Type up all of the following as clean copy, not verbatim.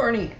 Barney.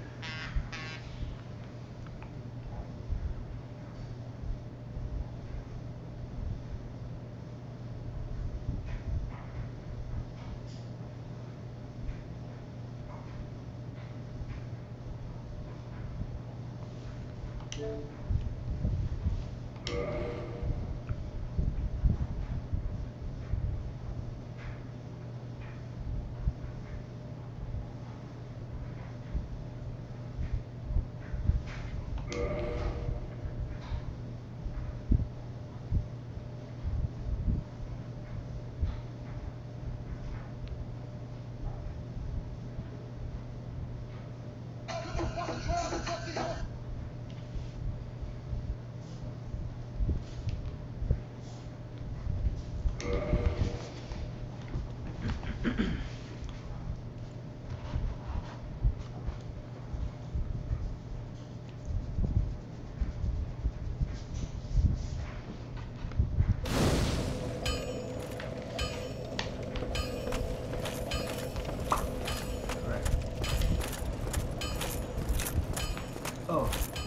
Oh.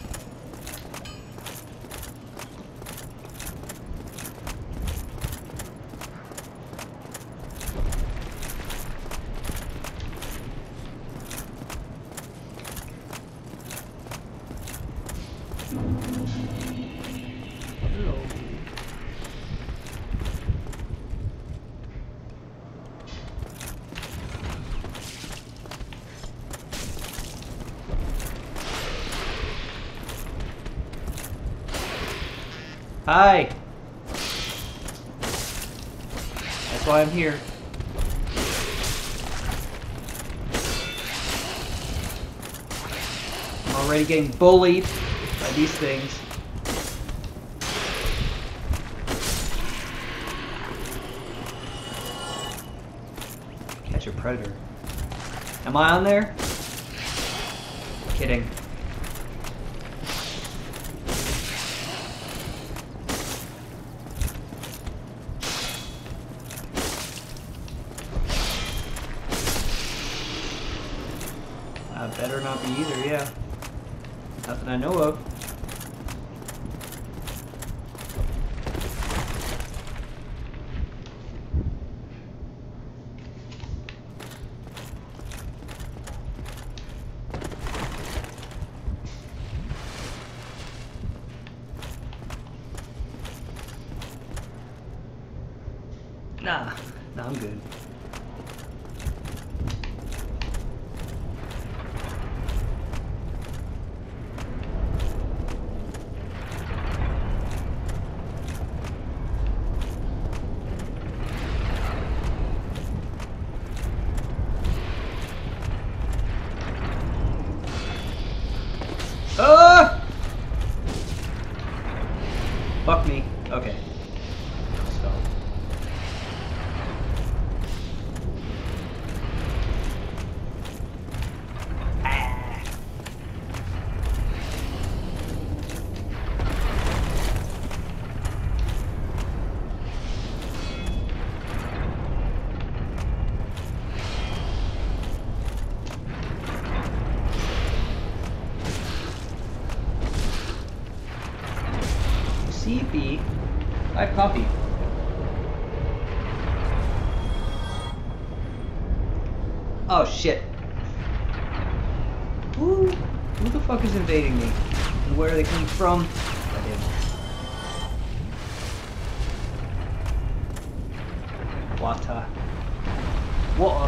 Hello. Hi. That's why I'm here. I'm already getting bullied by these things. Catch a predator. Am I on there? Kidding. Better not be either, yeah. Nothing I know of. Nah, I'm good. Fuck me. Okay. So. Ah. CP. I have coffee. Oh shit. Who the fuck is invading me? And where are they coming from? Wata. What?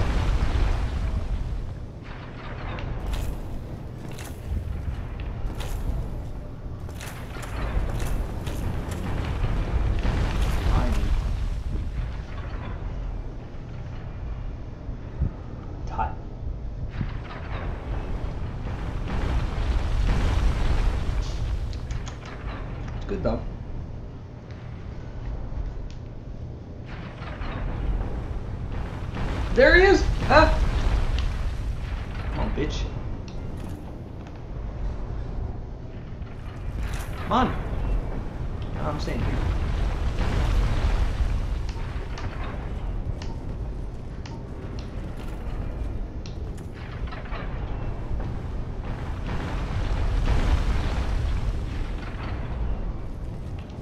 Good though. There he is! Huh? Come on, bitch. Come on. No, I'm staying here.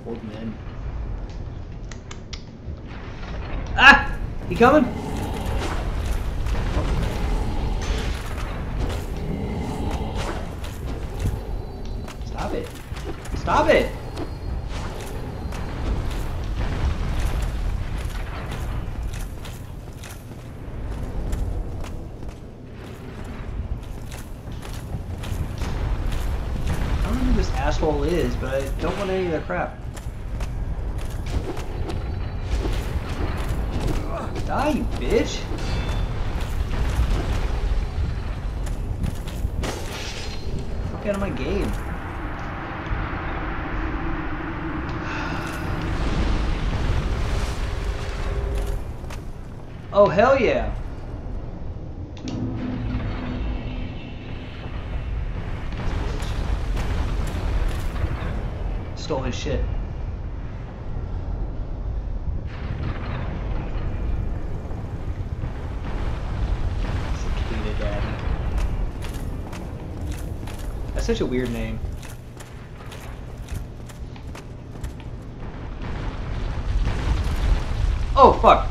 Old men. Ah! He coming? Stop it. Stop it! I don't know who this asshole is, but I don't want any of their crap. Die, you bitch! Fuck out of my game. Oh, hell yeah! Stole his shit. Cicada Daddy. That's such a weird name. Oh, fuck!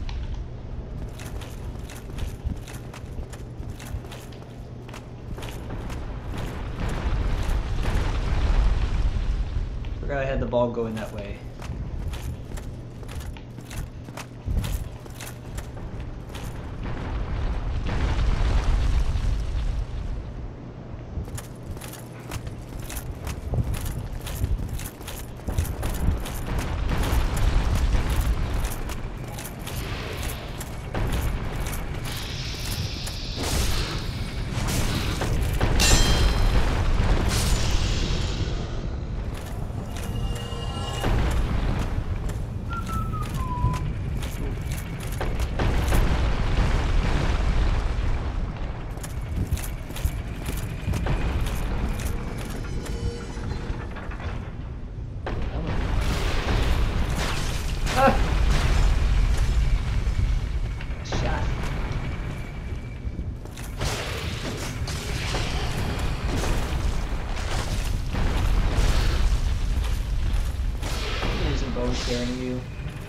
Forgot I had the ball going that way. Scaring you.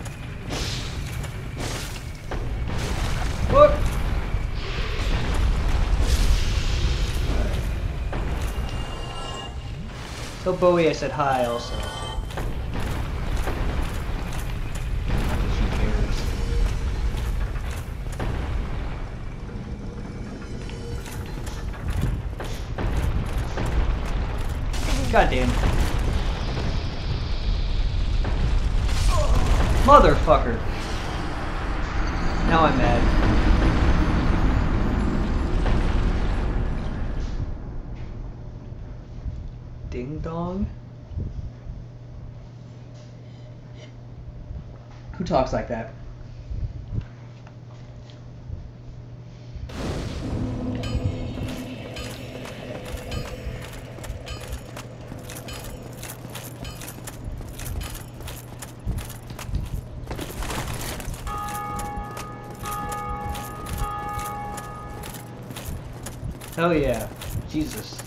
What? Right. Tell Bowie I said hi also. Not that she cares. God damn. Motherfucker! Now I'm mad. Ding dong? Who talks like that? Hell yeah. Jesus.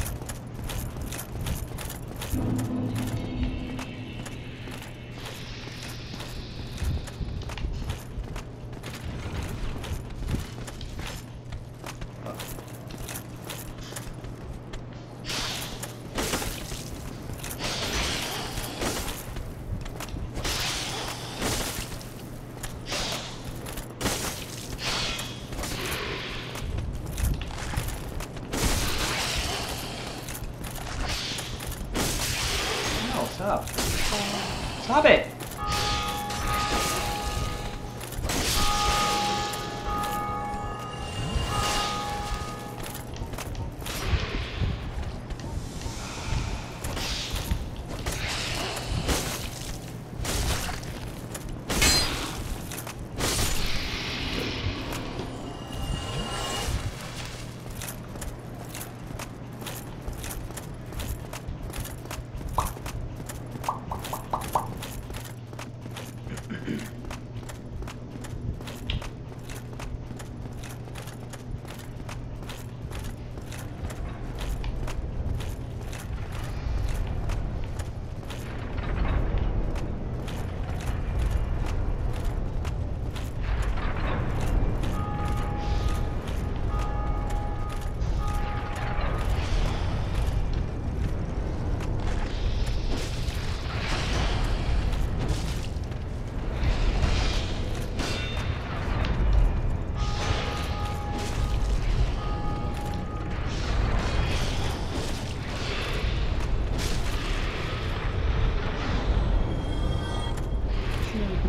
Stop. Stop it!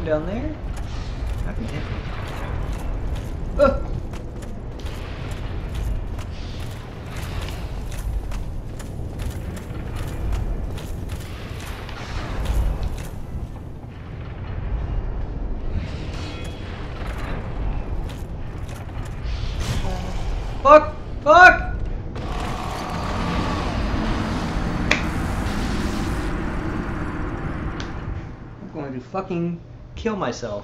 from down there? How can it hit me? Oh! Fuck! Fuck! I'm going to fucking kill myself.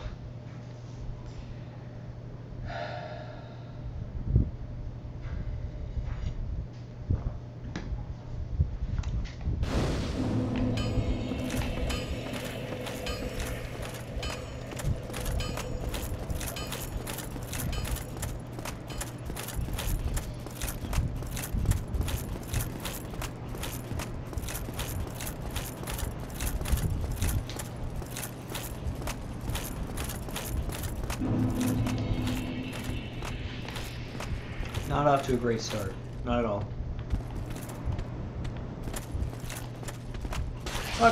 Not off to a great start. Not at all. Fuck.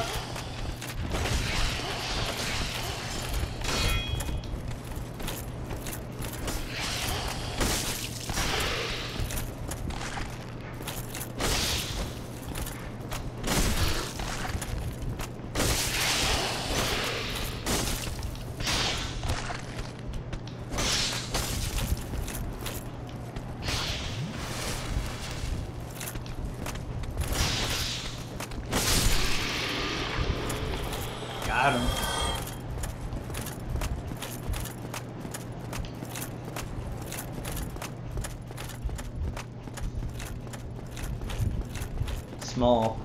Got him. Small.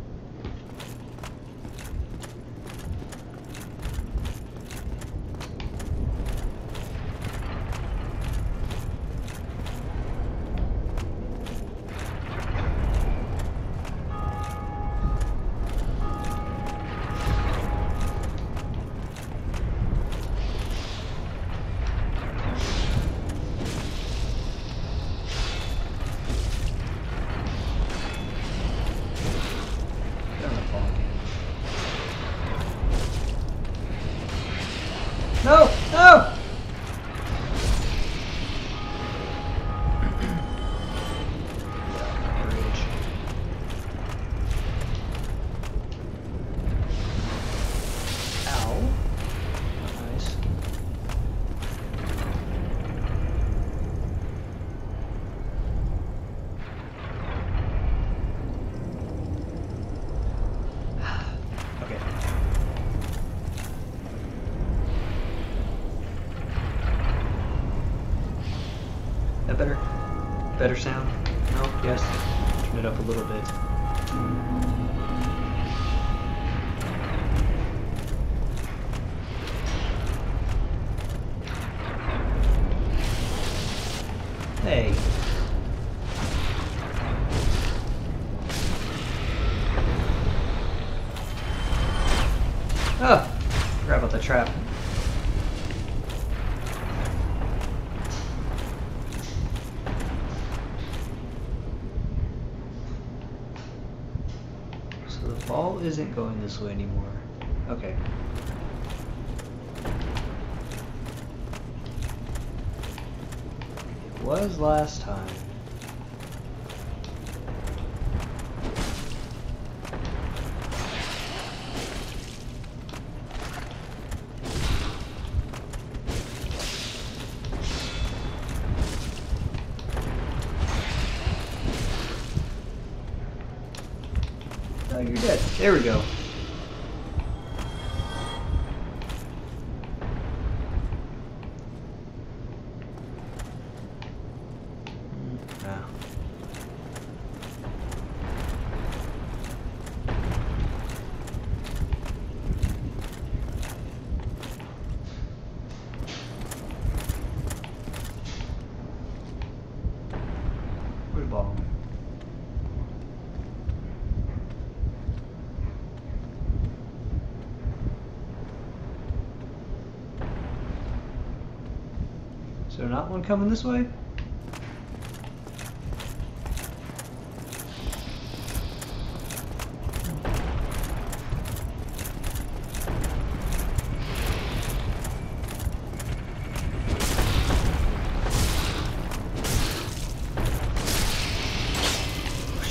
No! No! Ow. Nice. Okay. That better? Better sound? No? Yes? Turn it up a little bit. Hey. Oh! Forgot about the trap. So the ball isn't going this way anymore. Okay. It was last time. Oh, you're dead. There we go. Now. Where's the ball? Is there not one coming this way?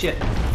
shit.